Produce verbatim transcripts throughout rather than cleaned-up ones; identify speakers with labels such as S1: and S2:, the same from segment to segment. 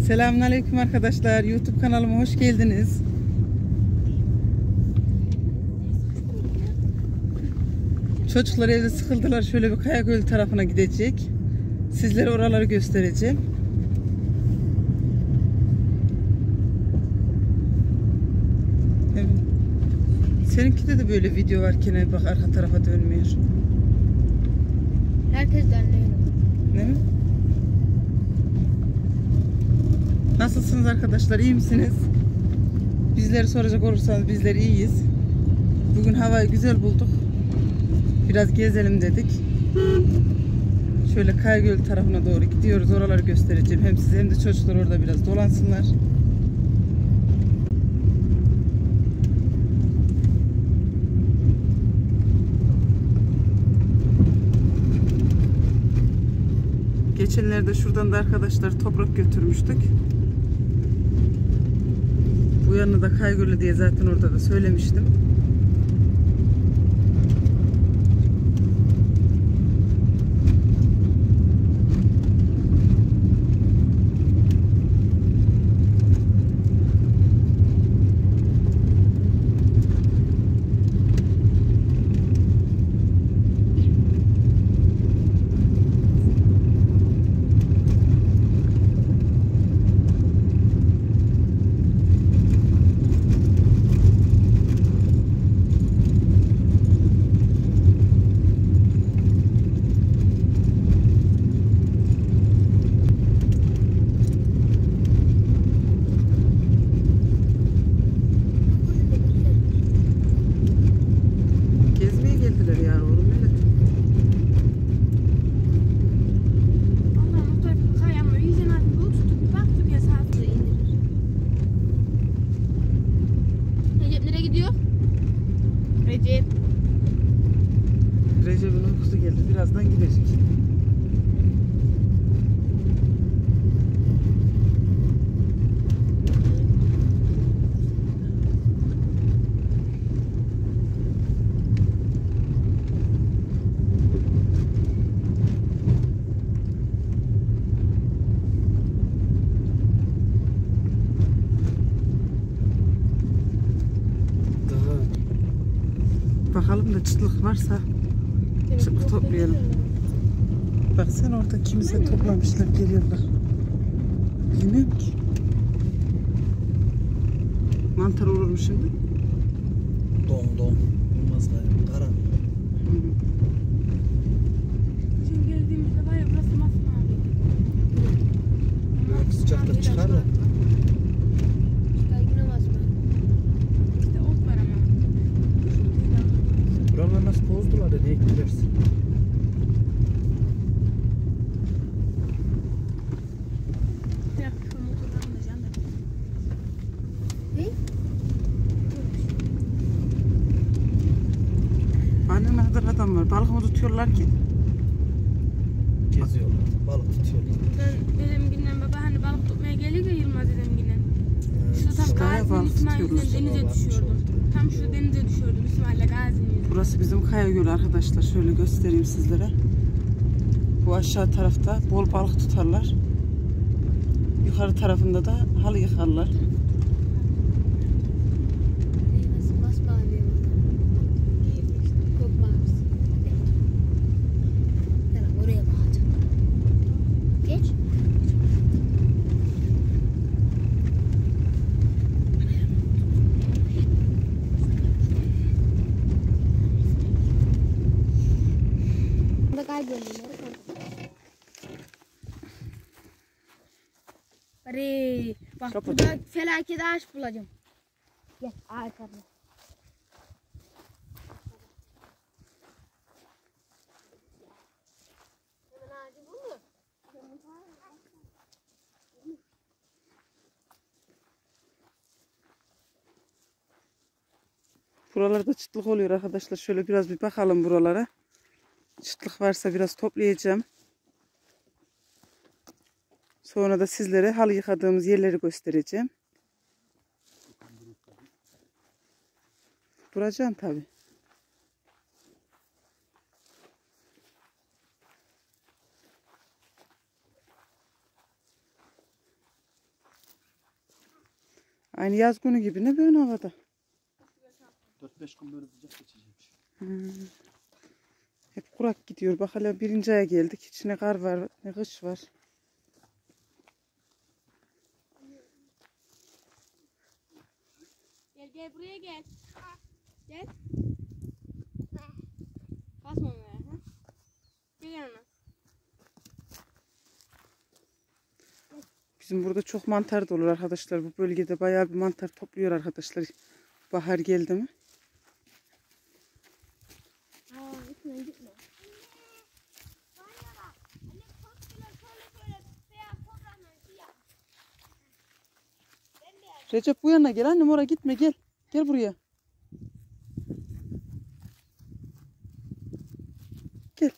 S1: Selamünaleyküm arkadaşlar. YouTube kanalıma hoş geldiniz. Çocuklar evde sıkıldılar. Şöyle bir Kayagöl tarafına gidecek. Sizlere oraları göstereceğim. Evet. Seninkide de böyle video varken bak arka tarafa dönmüyor.
S2: Herkes dönüyor.
S1: Değil mi? Nasılsınız arkadaşlar? İyi misiniz? Bizleri soracak olursanız bizler iyiyiz. Bugün havayı güzel bulduk. Biraz gezelim dedik. Şöyle Kayagöl tarafına doğru gidiyoruz. Oraları göstereceğim. Hem size hem de çocuklar orada biraz dolansınlar. Geçenlerde şuradan da arkadaşlar toprak götürmüştük. Bu yanına da Kaygölü diye zaten orada da söylemiştim.
S2: Recep.
S1: Recep'in uykusu geldi. Birazdan gidecek. Bakalım da çıtlık varsa çıtlık toplayalım. Bak sen orada kimse toplamışlar geliyorlar. Bilmiyorum ki. Mantar olur mu şimdi?
S3: Don don. Olmaz galiba. Karan.
S2: Şimdi geldiğimizde var ya burası masmavi.
S3: Yok sıcakta çıkar da.
S2: İşte yine masmavi. İşte ot var ama.
S3: Buralar nasıl bozdular da ne eklersin?
S2: Ya şu motordan da can da. Ne?
S1: Anne ne kadar adam var. Balık mı tutuyorlar ki?
S3: Geziyorlar. Balık tutuyorlar.
S2: Ben dedem günden baba hani balık tutmaya geliyor ya Yılmaz dedem günden. Şurada tam
S1: Çıkar
S2: Gazi'nin
S1: balık
S2: İsmail'den
S1: tutuyoruz.
S2: denize düşüyordum. Tam şu denize düşüyordum İsmail'le Gazi'nin yüzünden.
S1: Burası bizim Kayagöl arkadaşlar. Şöyle göstereyim sizlere. Bu aşağı tarafta bol balık tutarlar. Yukarı tarafında da halı yıkarlar.
S2: Nasıl masmavi çok mavisi. Tamam oraya bakacağım. Geç. Arey, bak
S1: Kapat.
S2: burada felaket ağaç bulacağım. Gel ağaç arla. Hemen ağacı bul mu?
S1: Buralarda çıtlık oluyor arkadaşlar. Şöyle biraz bir bakalım buralara. Çıtlık varsa biraz toplayacağım. Sonra da sizlere halı yıkadığımız yerleri göstereceğim. Duracaksın tabii. Aynı yaz günü gibi ne böyle havada.
S3: dört beş gün böyle sıcak geçecekmiş.
S1: Hmm. Hep kurak gidiyor. Bak hala birinci aya geldik. Hiç ne kar var ne kış var.
S2: Gel gel buraya gel. Gel. Basma oraya. Ha? Gel yanına.
S1: Bizim burada çok mantar da olur arkadaşlar. Bu bölgede bayağı bir mantar topluyor arkadaşlar. Bahar geldi mi?
S2: Aa gitme gitme.
S1: Recep bu yana gel annem, oraya gitme, gel. Gel buraya. Gel.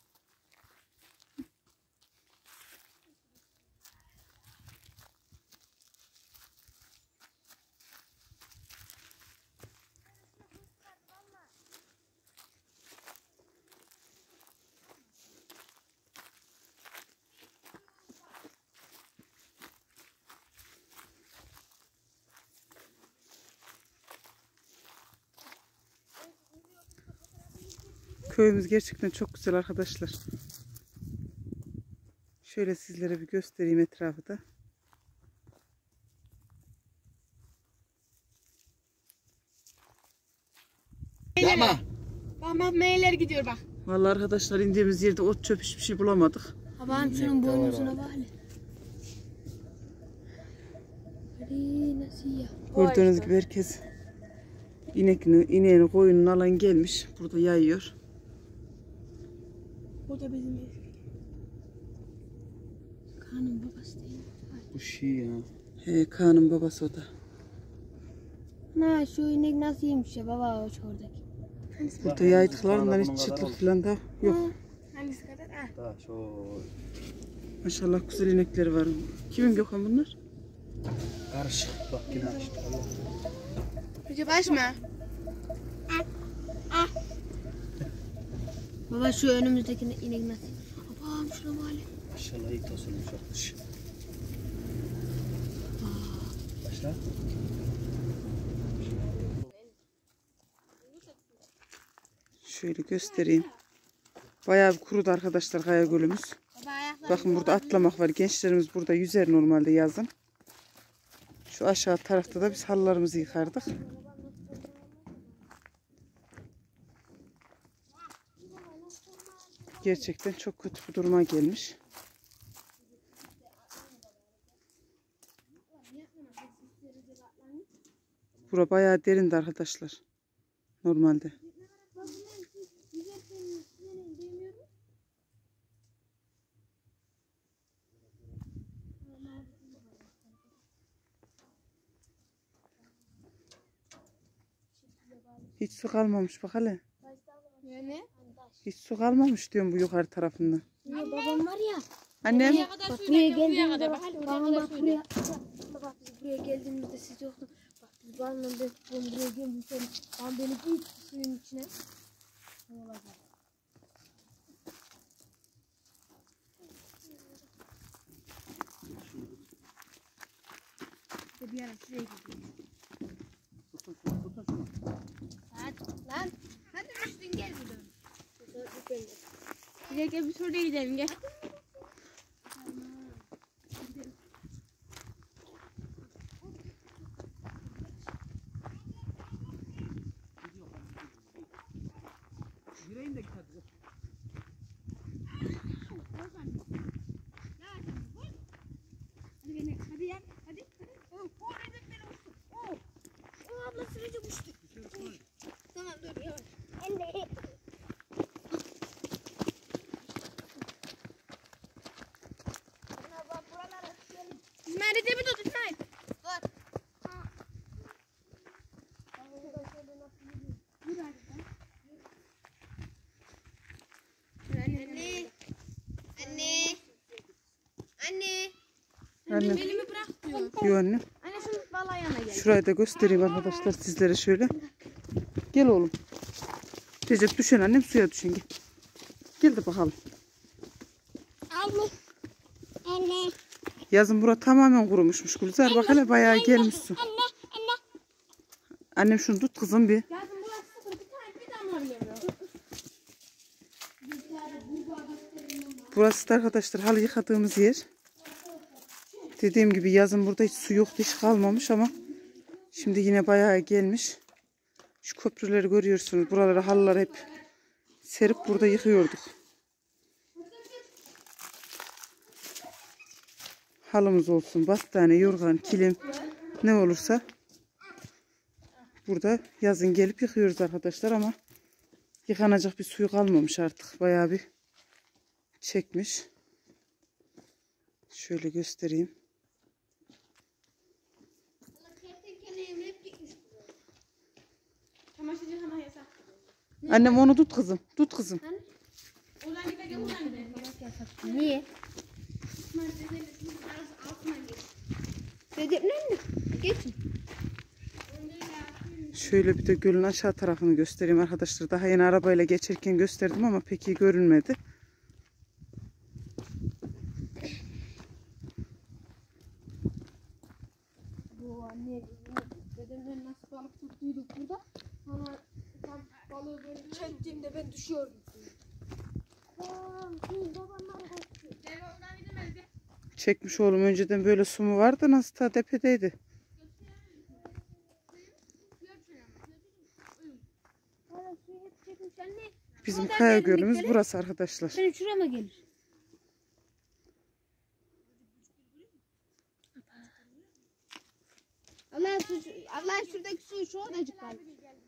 S1: Köyümüz gerçekten çok güzel arkadaşlar. Şöyle sizlere bir göstereyim etrafı da.
S3: Yapma.
S2: Bak bak meyler gidiyor bak.
S1: Vallahi arkadaşlar indiğimiz yerde ot çöp hiçbir şey bulamadık.
S2: Babam şunun boynuzuna bak hele. Hadi nasıl ya?
S1: Gördüğünüz gibi herkes inekini, ineğini, koyununu alan gelmiş. Burada yayıyor.
S2: Bu da bizim ev. Kaan'ın babası değil mi?
S3: Bu şey ya.
S1: He, Kaan'ın babası o da.
S2: Na şu inek nasıl yemiş ya baba o oradaki.
S1: Burada yaydıklarından hiç çıtlık falan da yok.
S2: Hangisi kadar? Ha.
S3: Daha şu
S1: Maşallah güzel inekleri var. Kimin Gökhan bunlar?
S3: karışık. Bak yine açtı.
S2: Recep açma. Baba şu önümüzdeki inek nasıl? Babam şuna bak hele.
S3: İnşallah iyi tosunmuş olmuş. Başla.
S1: Şöyle göstereyim. Bayağı bir kurudu arkadaşlar Kaya Gölümüz.
S2: Baba ayaklar.
S1: Bakın burada atlamak var. Gençlerimiz burada yüzer normalde yazın. Şu aşağı tarafta da biz halılarımızı yıkardık. Gerçekten çok kötü bir duruma gelmiş. Bura bayağı derindi arkadaşlar. Normalde. Hiç su kalmamış bak hele.
S2: Ne?
S1: Hiç su kalmamış diyorum bu yukarı tarafında.
S2: Ya babam var ya.
S1: Annem.
S2: Bak buraya geldiğimizde bak. Babam bak buraya. Bak biz buraya geldiğimizde siz yoktu. Bak biz babamla ben ben buraya geldiğimde babam beni bir suyun içine. Bir ara şuraya gidiyor. Hadi lan. Hadi Rüştün gel buradan. Gel gel bir şuraya gidelim gel. Hadi ya, hadi. Oh, oh, Recep beni uçtu. Oh, oh ablası Recep uçtu. Tamam dur yavaş. Anne. İsmail Recep'i tut İsmail. Dur. Yürü hadi. Anne. Anne. Anne.
S1: Annem.
S2: Elimi bırak diyor.
S1: Yok annem.
S2: Anne şunu vallahi yana gel.
S1: Şurayı da göstereyim arkadaşlar sizlere şöyle. Gel oğlum. Recep düşen annem, suya düşen gel. Gel de bakalım.
S2: Anne. Anne.
S1: Yazın bura tamamen kurumuşmuş Gülzar. Bak hele bayağı gelmiş su.
S2: Anne.
S1: Annem şunu tut kızım bir.
S2: Yazın burası sıfır. Bir tane bir damla bile yok.
S1: Burası da arkadaşlar halı yıkadığımız yer. Dediğim gibi yazın burada hiç su yoktu, hiç kalmamış ama şimdi yine bayağı gelmiş. Şu köprüleri görüyorsunuz. Buralara halıları hep serip burada yıkıyorduk. Halımız olsun, battaniye, yorgan, kilim ne olursa burada yazın gelip yıkıyoruz arkadaşlar ama yıkanacak bir suyu kalmamış artık. Bayağı bir çekmiş. Şöyle göstereyim.
S2: Çamaşırcı hemen yasak.
S1: Annem onu tut kızım. Tut kızım.
S2: Oradan gideceğim oradan gidelim.
S4: Niye? Recep ne? Geçin.
S1: Şöyle bir de gölün aşağı tarafını göstereyim arkadaşlar. Daha yeni arabayla geçerken gösterdim ama pek iyi görünmedi.
S2: Bu anne dedemden nasıl balık tuttuyduk burada. Sonra tam balığı böyle çektiğimde ben düşüyordum. Aa, siz babamlar kaçtı. Gel oradan gidemez de.
S1: Çekmiş oğlum, önceden böyle su mu vardı, nasıl ta tepedeydi.
S2: Hala suyu hep çekmiş anne.
S1: Bizim kaya gölümüz burası arkadaşlar.
S4: Senin şurama gelir. Allah su, Allah şuradaki suyu şu odacık kaldı.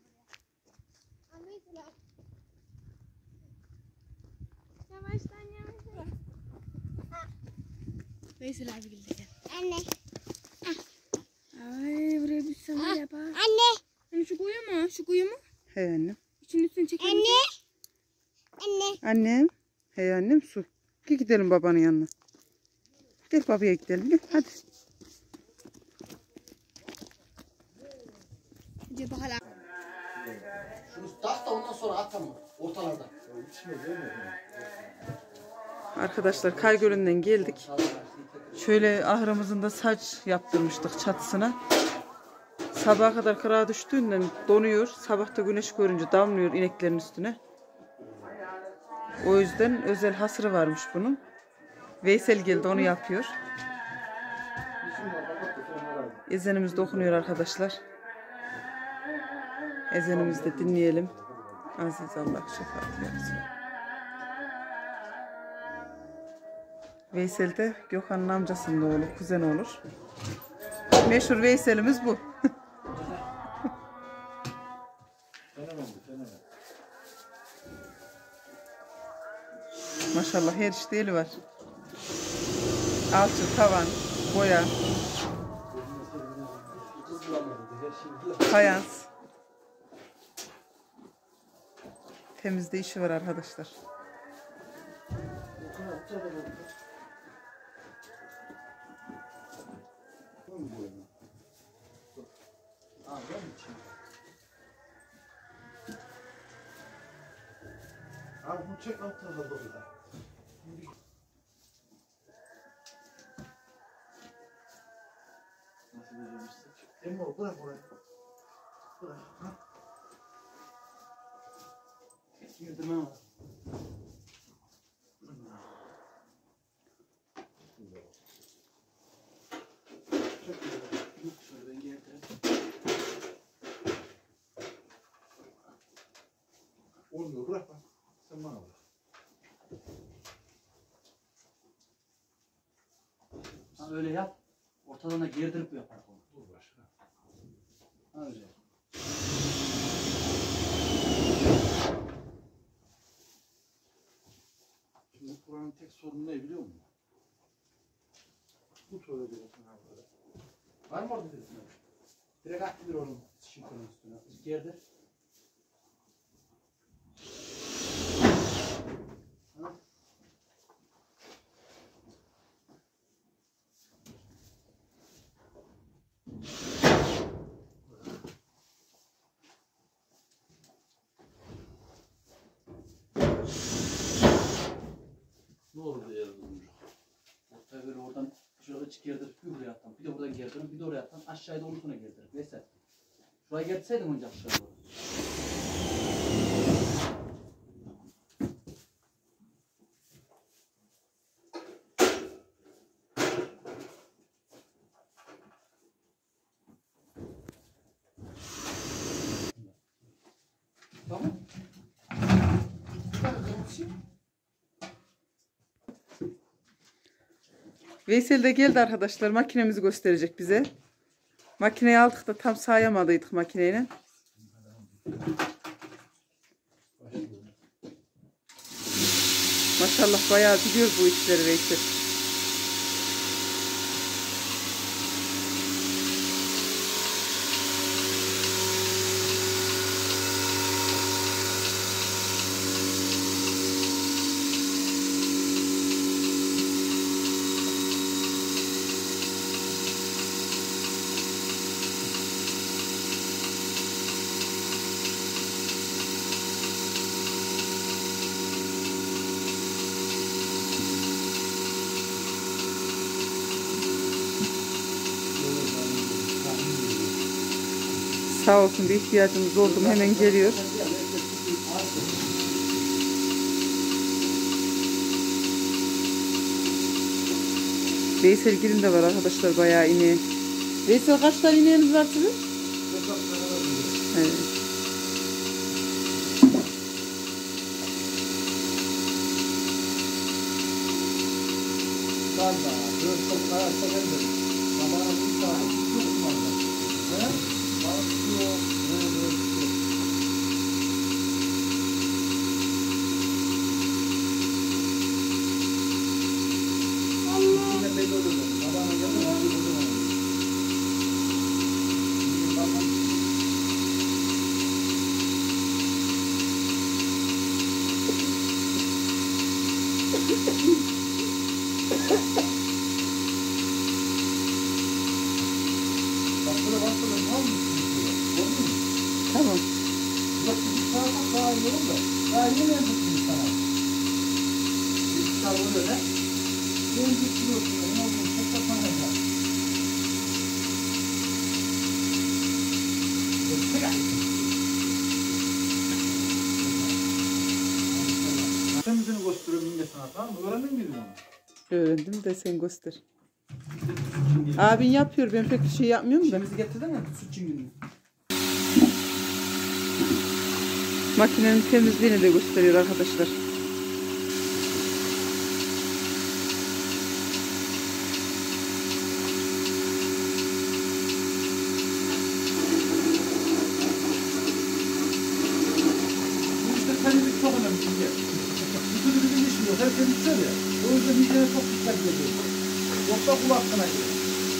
S2: Yavaştan yavaştan.
S4: Veysel abi geldi.
S2: Anne.
S4: Ay buraya bir sana yapar.
S2: Anne.
S4: Hani şu kuyu mu? Şu kuyu mu?
S1: Hey annem.
S4: İçinin üstüne çekelim.
S2: Anne. Anne.
S1: Annem. Hey annem, su. Gel gidelim babanın yanına. Gel babaya gidelim. Gel hadi.
S4: Recep hala.
S3: Şunu tak da ondan sonra at ama ortalarda.
S1: Arkadaşlar Kay Gölü'nden geldik. Şöyle ahırımızın da saç yaptırmıştık çatısına. Sabaha kadar kırağa düştüğünden donuyor. Sabah da güneş görünce damlıyor ineklerin üstüne. O yüzden özel hasırı varmış bunun. Veysel geldi, onu yapıyor. Ezanımız da okunuyor arkadaşlar. Ezanımızı da dinleyelim. Aziz Allah şefaat versin. Veysel de Gökhan'ın amcasının oğlu, kuzen olur. Meşhur Veysel'imiz bu. Maşallah her işte eli var. Alçı, tavan, boya, fayans. Temizde işi var arkadaşlar.
S3: Abi bunu çek alt tarafa doğru da. Nasıl becermişsin? Emre bırak orayı. Bırak. Ha? Girdim ama. Çek şöyle. Şöyle ben geldim. Olmuyor, bırak bak. Sen bana bırak.
S5: Ha, öyle yap. Ortadan da gerdirip yapar onu.
S3: Dur başka.
S5: Ha öyle.
S3: Şimdi Kur'an'ın tek sorunu ne biliyor musun? Bu şöyle bir bakın abi.
S5: Var mı orada birisine? Direkt attır onun şinkonun üstüne. Gerdir. Ha?
S3: Ne olur diye yazılmış.
S5: Ortaya böyle oradan şöyle çık gerdirip bir buraya attan. Bir de buradan gerdirip bir de oraya attan. Aşağıya da onun sonra gerdirip. Neyse.
S3: Buraya getirseydim önce aşağı doğru. Tamam.
S1: Veysel de geldi arkadaşlar. Makinemizi gösterecek bize. Makineyi aldık da tam sayamadıydık makineyle. Maşallah bayağı biliyor bu işleri Veysel. Sağ olsun, bir ihtiyacımız oldu mu hemen geliyor. Veyselgil'in de var arkadaşlar bayağı ineği. Veysel kaç tane ineğiniz var sizin? Evet.
S5: Galiba. Böyle çok ayakta gelmedim. Zamanı bir saat tutuyor mu orada? He? Bana tutuyor. Böyle böyle tutuyor. Allah! Yine belli olur. Zamanı gelmedi. Bir buldum onu. Tamam. Bastıra bastıra ne olmuş?
S1: Tamam.
S5: Bak bir saat daha iyi olur da. Daha yeni yazık sana. Bir saat oluyor ne? Ben getiriyorsun. Ne oldu? Çok da sana ya. Temizini gösteriyorum yenge sana, tamam mı? Öğrendin miydin onu?
S1: Öğrendim de sen göster. Abin yapıyor, ben pek bir şey yapmıyorum da.
S3: Şeyimizi getirdin mi? Süt çingini.
S1: Makinenin temizliğini de gösteriyor arkadaşlar.
S5: Bu işte temizlik çok önemli şimdi. Bir türlü bizim işim yok. Her temizler ya. O yüzden hijyene çok dikkat ediyoruz. Yoksa kul hakkına girer.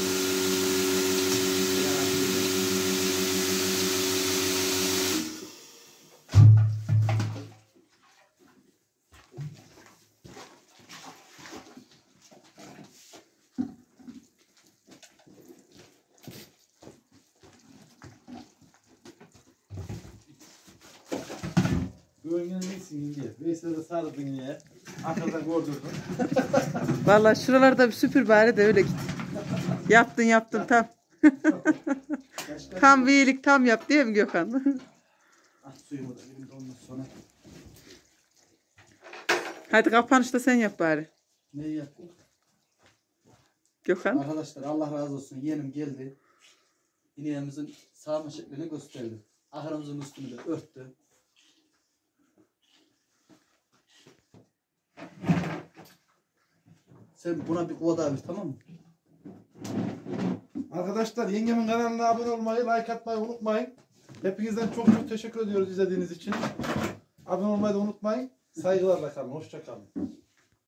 S5: Gönlün neysin yenge? Veysel'e sarıldın yine. Arkadan gördürdün.
S1: Vallahi şuralarda bir süpür bari de öyle git. Yaptın yaptın tam. Tam bir iyilik tam yap değil mi Gökhan?
S5: Ah suyumu da elimde ondan sonra.
S1: Hadi kapanışta sen yap bari.
S5: Neyi yaptık?
S1: Gökhan.
S3: Arkadaşlar Allah razı olsun. Yeğenim geldi. İneğimizin sağma şeklini gösterdi. Ahırımızın üstünü de örttü. Sen buna bir kova daha ver, tamam mı?
S5: Arkadaşlar yengemin kanalına abone olmayı, like atmayı unutmayın. Hepinizden çok çok teşekkür ediyoruz izlediğiniz için. Abone olmayı da unutmayın. Saygılarla kalın. Hoşça kalın.